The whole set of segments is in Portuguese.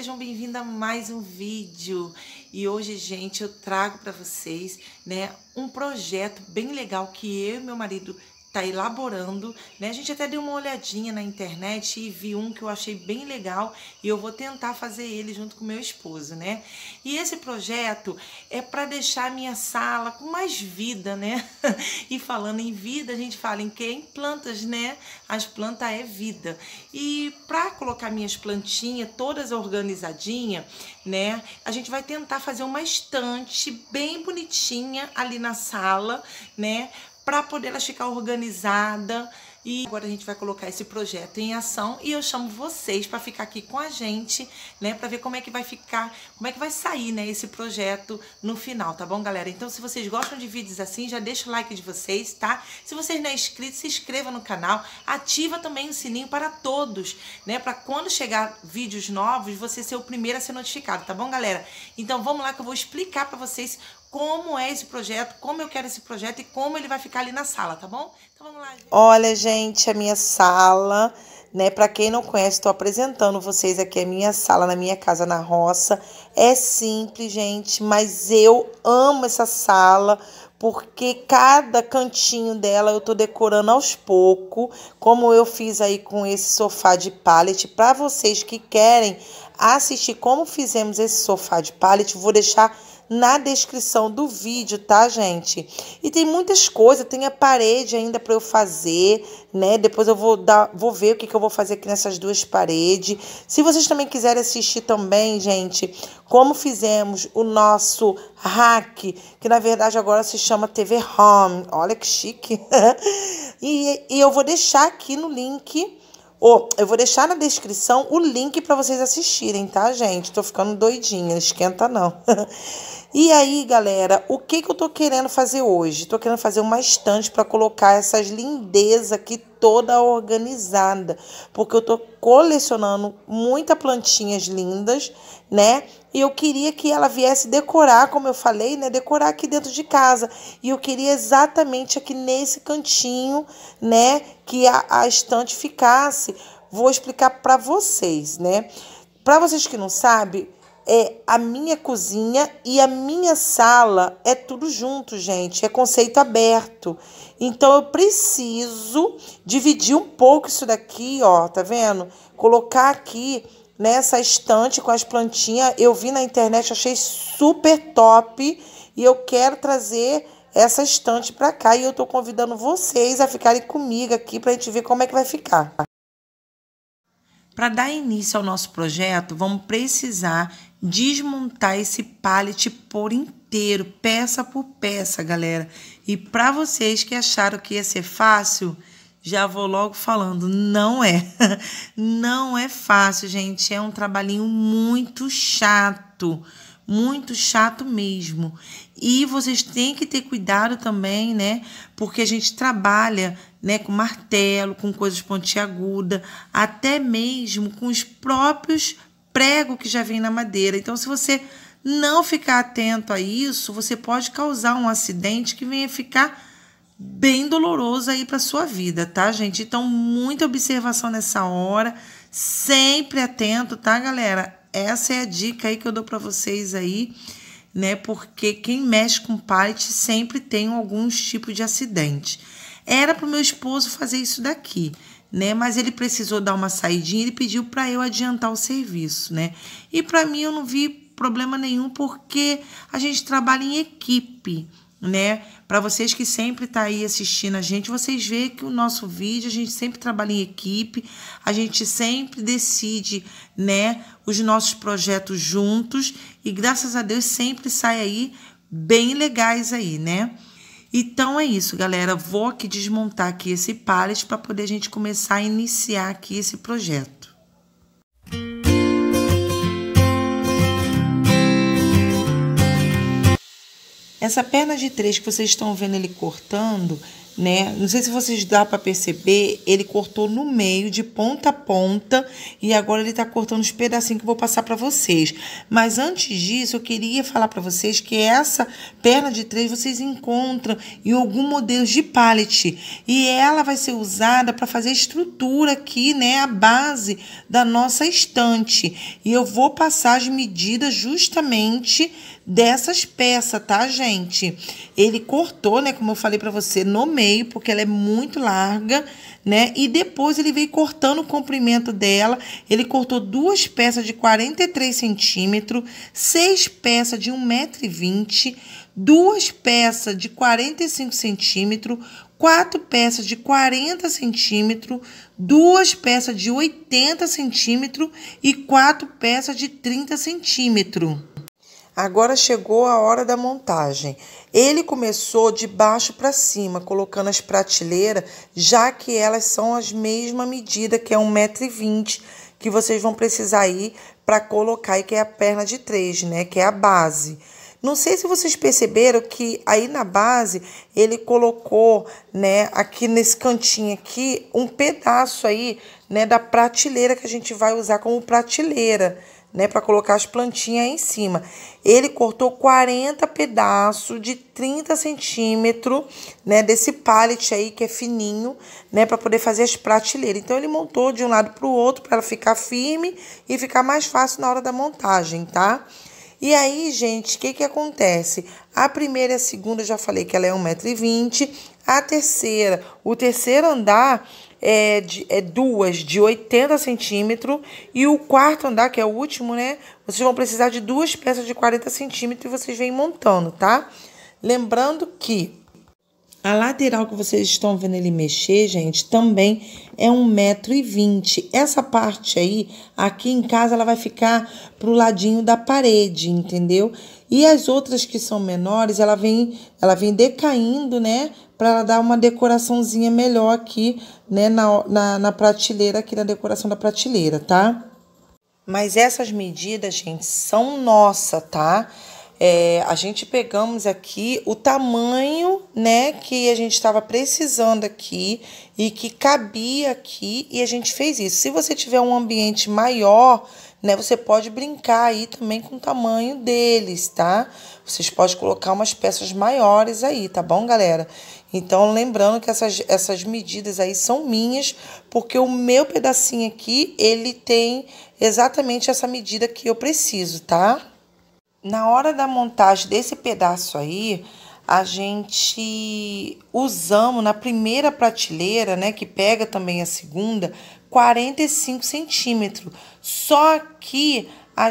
sejam bem-vindos a mais um vídeo. E hoje, gente, eu trago para vocês, né, um projeto bem legal que eu e meu marido tá elaborando, né? A gente até deu uma olhadinha na internet e vi um que eu achei bem legal e eu vou tentar fazer ele junto com meu esposo, né? E esse projeto é para deixar a minha sala com mais vida, né? E falando em vida, a gente fala em quê? Em plantas, né? As plantas é vida. E para colocar minhas plantinhas todas organizadinhas, né? A gente vai tentar fazer uma estante bem bonitinha ali na sala, né? Para poder elas ficar organizada. E agora a gente vai colocar esse projeto em ação e eu chamo vocês para ficar aqui com a gente, né, para ver como é que vai ficar, como é que vai sair, né, esse projeto no final, tá bom, galera? Então, se vocês gostam de vídeos assim, já deixa o like de vocês, tá? Se vocês não é inscrito, se inscreva no canal, ativa também o sininho para todos, né, para quando chegar vídeos novos, você ser o primeiro a ser notificado, tá bom, galera? Então, vamos lá que eu vou explicar para vocês como é esse projeto, como eu quero esse projeto e como ele vai ficar ali na sala, tá bom? Então vamos lá, gente. Olha, gente, a minha sala, né? Para quem não conhece, estou apresentando vocês aqui a minha sala na minha casa na roça. É simples, gente, mas eu amo essa sala porque cada cantinho dela eu tô decorando aos poucos, como eu fiz aí com esse sofá de pallet. Para vocês que querem assistir como fizemos esse sofá de pallet, vou deixar na descrição do vídeo, tá, gente? E tem muitas coisas, tem a parede ainda para eu fazer, né? Depois eu vou ver o que eu vou fazer aqui nessas duas paredes. Se vocês também quiserem assistir também, gente, como fizemos o nosso rack, que na verdade agora se chama TV Home. Olha que chique. E eu vou deixar aqui no link. Eu vou deixar na descrição o link para vocês assistirem, tá, gente? Tô ficando doidinha, não esquenta não. E aí, galera, o que eu tô querendo fazer hoje? Tô querendo fazer uma estante para colocar essas lindezas aqui toda organizada, porque eu tô colecionando muitas plantinhas lindas, né? E eu queria que ela viesse decorar, como eu falei, né? Decorar aqui dentro de casa. E eu queria exatamente aqui nesse cantinho, né? Que a estante ficasse. Vou explicar para vocês, né? Para vocês que não sabem, a minha cozinha e a minha sala é tudo junto, gente. É conceito aberto. Então, eu preciso dividir um pouco isso daqui, ó, tá vendo? Colocar aqui nessa estante com as plantinhas. Eu vi na internet, achei super top. E eu quero trazer essa estante pra cá. E eu tô convidando vocês a ficarem comigo aqui pra gente ver como é que vai ficar. Para dar início ao nosso projeto, vamos precisar desmontar esse pallet por inteiro, peça por peça, galera. E para vocês que acharam que ia ser fácil, já vou logo falando, não é. Não é fácil, gente. É um trabalhinho muito chato mesmo. E vocês têm que ter cuidado também, né? Porque a gente trabalha, né, com martelo, com coisas pontiagudas, até mesmo com os próprios pregos que já vem na madeira. Então, se você não ficar atento a isso, você pode causar um acidente que venha ficar bem doloroso aí para sua vida, tá, gente? Então, muita observação nessa hora, sempre atento, tá, galera? Essa é a dica aí que eu dou para vocês aí, né? Porque quem mexe com pallet sempre tem alguns tipos de acidente. Era para o meu esposo fazer isso daqui, né? Mas ele precisou dar uma saidinha, ele pediu para eu adiantar o serviço, né? E para mim eu não vi problema nenhum, porque a gente trabalha em equipe, né? Para vocês que sempre tá aí assistindo a gente, vocês veem que o nosso vídeo, a gente sempre trabalha em equipe, a gente sempre decide, né, os nossos projetos juntos e graças a Deus sempre sai aí bem legais aí, né? Então é isso, galera. Vou aqui desmontar aqui esse pallet para poder a gente começar a iniciar aqui esse projeto. Essa perna de 3 que vocês estão vendo ele cortando né? Não sei se vocês dá para perceber, ele cortou no meio, de ponta a ponta, e agora ele tá cortando os pedacinhos que eu vou passar para vocês. Mas antes disso, eu queria falar para vocês que essa perna de 3 vocês encontram em algum modelo de pallet, e ela vai ser usada para fazer a estrutura aqui, né, a base da nossa estante. E eu vou passar as medidas justamente dessas peças, tá, gente? Ele cortou, né, como eu falei pra você, no meio, porque ela é muito larga, né? E depois ele veio cortando o comprimento dela. Ele cortou 2 peças de 43 centímetros, 6 peças de 1,20 m, 2 peças de 45 centímetros, 4 peças de 40 centímetros, 2 peças de 80 centímetros e 4 peças de 30 centímetros. Agora chegou a hora da montagem. Ele começou de baixo para cima, colocando as prateleiras, já que elas são as mesma medida, que é 1,20 m, que vocês vão precisar ir para colocar, e que é a perna de 3, né, que é a base. Não sei se vocês perceberam que aí na base ele colocou, né, aqui nesse cantinho aqui, um pedaço aí, né, da prateleira que a gente vai usar como prateleira, né, para colocar as plantinhas aí em cima. Ele cortou 40 pedaços de 30 centímetros, né, desse pallet aí que é fininho, né, para poder fazer as prateleiras. Então ele montou de um lado para o outro para ela ficar firme e ficar mais fácil na hora da montagem, tá? E aí, gente, o que acontece? A primeira e a segunda, eu já falei que ela é 1,20 m. A terceira, o terceiro andar é duas de 80 centímetros. E o quarto andar, que é o último, né? Vocês vão precisar de 2 peças de 40 centímetros e vocês vêm montando, tá? Lembrando que a lateral que vocês estão vendo ele mexer, gente, também é 1,20 m. Essa parte aí, aqui em casa, ela vai ficar pro ladinho da parede, entendeu? E as outras que são menores, ela vem decaindo, né? Para ela dar uma decoraçãozinha melhor aqui, né? Na prateleira, aqui na decoração da prateleira, tá? Mas essas medidas, gente, são nossas, tá? A gente pegamos aqui o tamanho, né, que a gente estava precisando aqui e que cabia aqui, e a gente fez isso. Se você tiver um ambiente maior, né, você pode brincar aí também com o tamanho deles, tá? Vocês podem colocar umas peças maiores aí, tá bom, galera? Então, lembrando que essas medidas aí são minhas, porque o meu pedacinho aqui, ele tem exatamente essa medida que eu preciso, tá? Na hora da montagem desse pedaço aí, a gente usamos na primeira prateleira, né, que pega também a segunda, 45 centímetros. Só que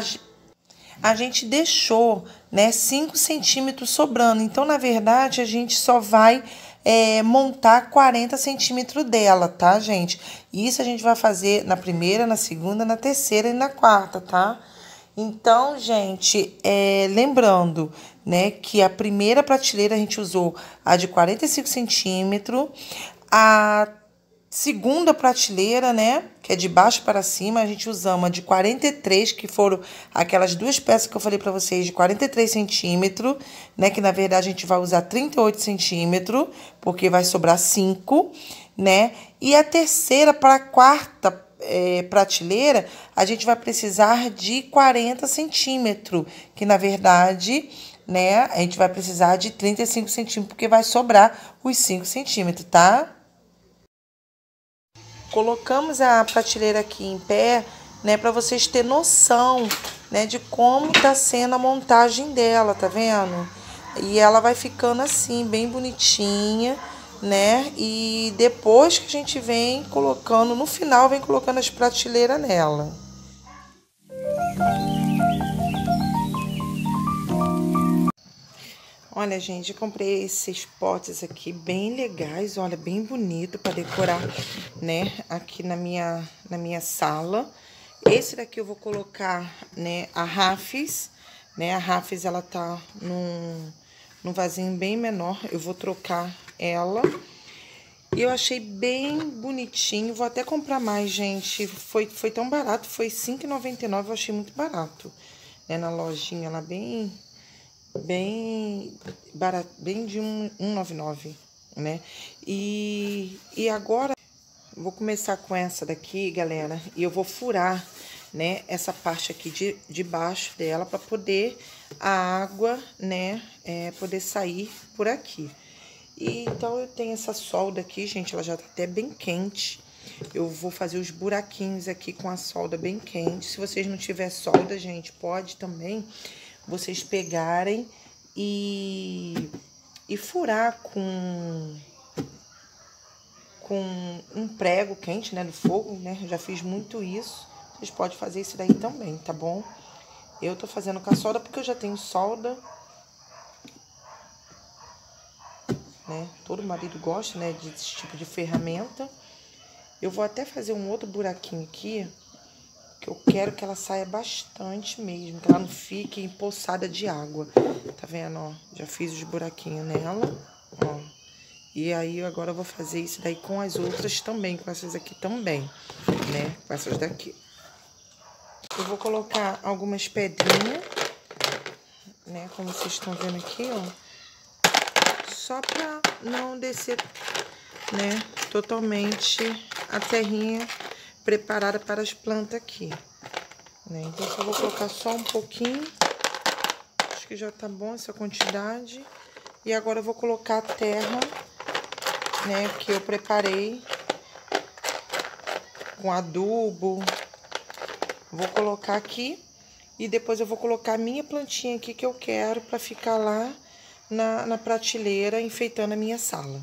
a gente deixou, né, 5 centímetros sobrando. Então, na verdade, a gente só vai montar 40 centímetros dela, tá, gente? Isso a gente vai fazer na primeira, na segunda, na terceira e na quarta, tá? Então, gente, lembrando, né, que a primeira prateleira a gente usou a de 45 centímetros, a segunda prateleira, né, que é de baixo para cima, a gente usou uma de 43, que foram aquelas 2 peças que eu falei para vocês, de 43 centímetros, né, que na verdade a gente vai usar 38 centímetros, porque vai sobrar 5, né, e a terceira para a quarta prateleira, a gente vai precisar de 40 centímetros, que na verdade, né, a gente vai precisar de 35 centímetros, porque vai sobrar os 5 centímetros, tá? Colocamos a prateleira aqui em pé, né, para vocês terem noção, né, de como tá sendo a montagem dela, tá vendo? E ela vai ficando assim, bem bonitinha, né? E depois que a gente vem colocando, no final, vem colocando as prateleiras nela. Olha, gente, eu comprei esses potes aqui bem legais, olha, bem bonito para decorar, né, aqui na minha sala. Esse daqui eu vou colocar, né, a Rafes, né? A Rafes, ela tá num vasinho bem menor, eu vou trocar ela. E eu achei bem bonitinho, vou até comprar mais, gente. Foi tão barato, foi R$ 5,99, eu achei muito barato, né? Na lojinha lá, bem barato, bem de 1,99. né? E agora vou começar com essa daqui, galera, e eu vou furar, né, essa parte aqui de baixo dela para poder a água, né, poder sair por aqui. E então eu tenho essa solda aqui, gente, ela já tá até bem quente. Eu vou fazer os buraquinhos aqui com a solda bem quente. Se vocês não tiver solda, gente, pode também vocês pegarem e furar com um prego quente, né, do fogo, né? Eu já fiz muito isso. Vocês podem fazer isso daí também, tá bom? Eu tô fazendo com a solda porque eu já tenho solda, né? Todo marido gosta, né, desse tipo de ferramenta. Eu vou até fazer um outro buraquinho aqui, que eu quero que ela saia bastante mesmo, que ela não fique empoçada de água. Tá vendo, ó? Já fiz os buraquinhos nela, ó. E aí, agora eu vou fazer isso daí com as outras também, com essas aqui também, né? Com essas daqui. Eu vou colocar algumas pedrinhas, né? Como vocês estão vendo aqui, ó. Só pra não descer, né? Totalmente a terrinha preparada para as plantas aqui, né? Então, eu só vou colocar só um pouquinho. Acho que já tá bom essa quantidade. E agora eu vou colocar a terra, né, que eu preparei com adubo. Vou colocar aqui e depois eu vou colocar a minha plantinha aqui que eu quero para ficar lá na prateleira enfeitando a minha sala.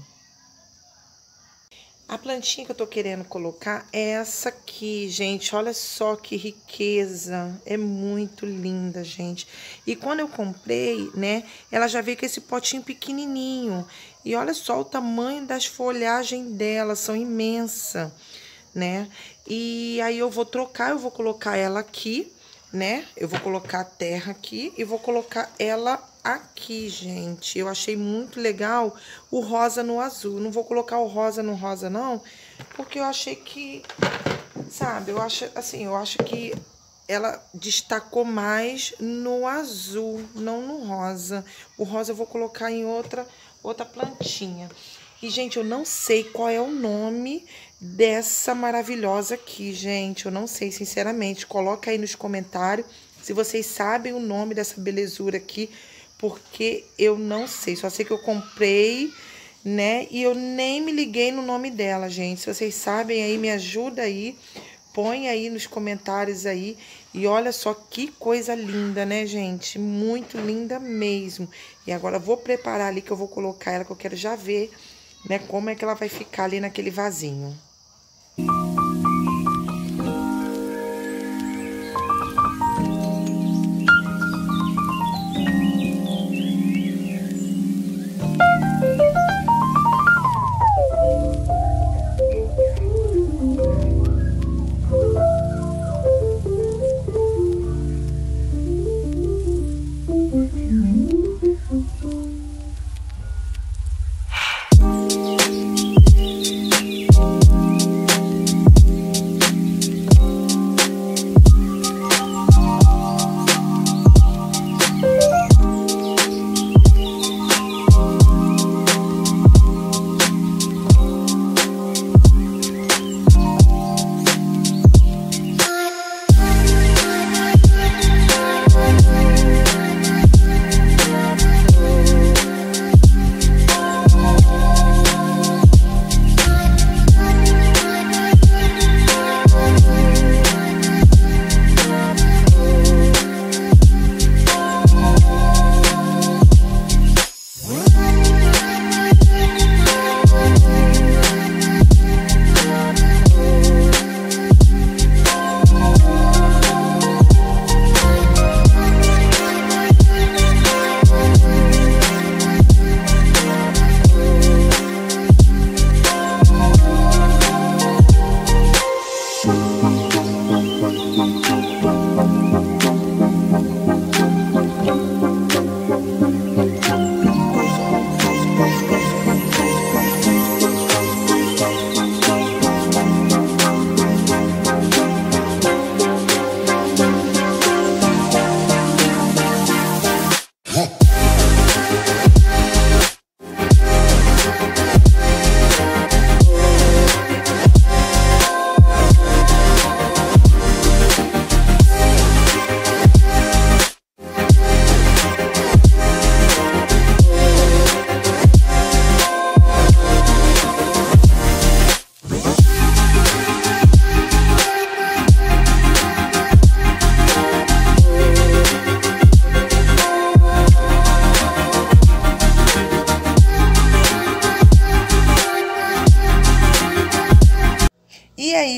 A plantinha que eu tô querendo colocar é essa aqui, gente. Olha só que riqueza. É muito linda, gente. E quando eu comprei, né, ela já veio com esse potinho pequenininho. E olha só o tamanho das folhagens dela, são imensas, né? E aí eu vou trocar, eu vou colocar ela aqui, né? Eu vou colocar a terra aqui e vou colocar ela aqui, gente. Eu achei muito legal o rosa no azul. Não vou colocar o rosa no rosa, não, porque eu achei que, sabe, eu acho que ela destacou mais no azul, não no rosa. O rosa eu vou colocar em outra plantinha. E, gente, eu não sei qual é o nome dessa maravilhosa aqui, gente. Eu não sei, sinceramente. Coloca aí nos comentários se vocês sabem o nome dessa belezura aqui, porque eu não sei. Só sei que eu comprei, né? E eu nem me liguei no nome dela, gente. Se vocês sabem aí, me ajuda aí. Põe aí nos comentários aí. E olha só que coisa linda, né, gente? Muito linda mesmo. E agora eu vou preparar ali que eu vou colocar ela, que eu quero já ver, né, como é que ela vai ficar ali naquele vasinho.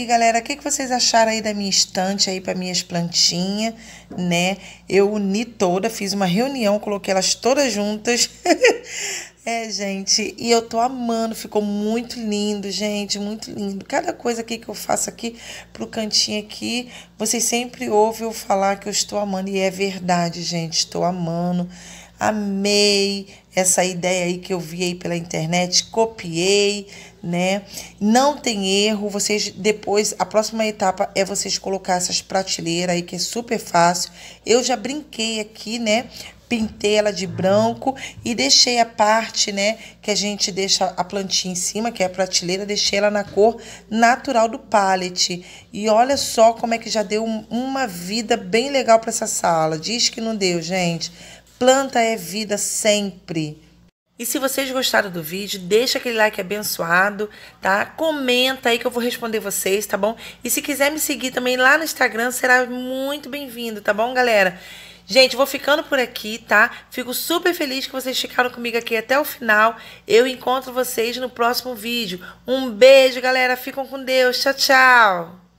galera, o que vocês acharam aí da minha estante aí para minhas plantinhas, né? Eu uni toda, fiz uma reunião, coloquei elas todas juntas. É, gente, e eu tô amando, ficou muito lindo, gente, muito lindo. Cada coisa aqui que eu faço aqui pro cantinho aqui, vocês sempre ouvem eu falar que eu estou amando, e é verdade, gente, estou amando. Amei essa ideia aí que eu vi aí pela internet, copiei, né? Não tem erro, vocês depois, a próxima etapa é vocês colocar essas prateleiras aí, que é super fácil. Eu já brinquei aqui, né? Pintei ela de branco e deixei a parte, né, que a gente deixa a plantinha em cima, que é a prateleira, deixei ela na cor natural do pallet. E olha só como é que já deu uma vida bem legal para essa sala. Diz que não deu, gente. Planta é vida sempre. E se vocês gostaram do vídeo, deixa aquele like abençoado, tá? Comenta aí que eu vou responder vocês, tá bom? E se quiser me seguir também lá no Instagram, será muito bem-vindo, tá bom, galera? Gente, vou ficando por aqui, tá? Fico super feliz que vocês ficaram comigo aqui até o final. Eu encontro vocês no próximo vídeo. Um beijo, galera. Ficam com Deus. Tchau, tchau.